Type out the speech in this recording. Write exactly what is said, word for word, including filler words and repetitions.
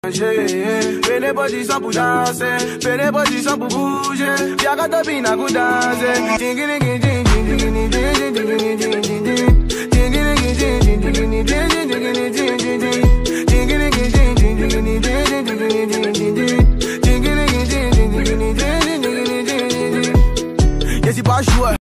Fais les positions pour danser, fais les positions pour bouger. Y'a qu'à te pina pour danser. Yes, c'est pas jouer.